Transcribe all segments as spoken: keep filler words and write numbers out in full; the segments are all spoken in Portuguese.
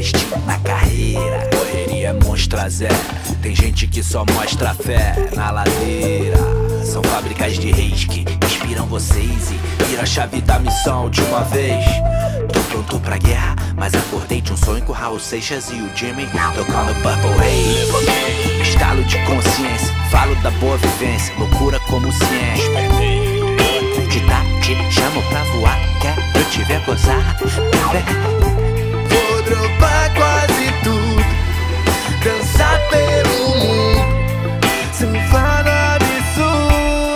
investe na carreira. Correria é monstra zé, tem gente que só mostra fé na ladeira. São fábricas de reis que inspiram vocês e vira a chave da missão de uma vez. Tô pronto pra guerra, mas acordei de um sonho com o Raul Seixas e o Jimmy tocando Purple Haze. Estalo de consciência, falo da boa vivência, loucura como ciência. De tarde, chamo pra voar, quero te ver gozar. Vou dropar quase tudo, dançar pelo mundo, surfar no absurdo.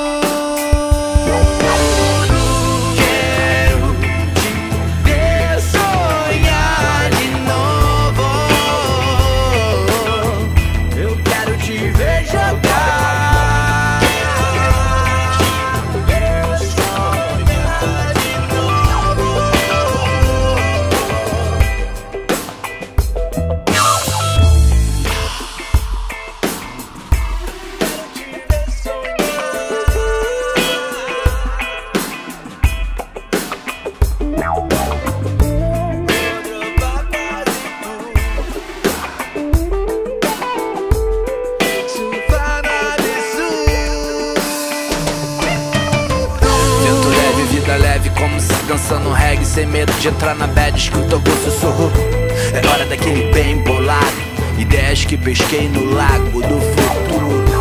Quero te ver sonhar de novo. Eu quero te ver jogar. Dançando reggae sem medo de entrar na bad, escuta o sussurro. É hora daquele bem bolado, ideias que pesquei no lago do futuro.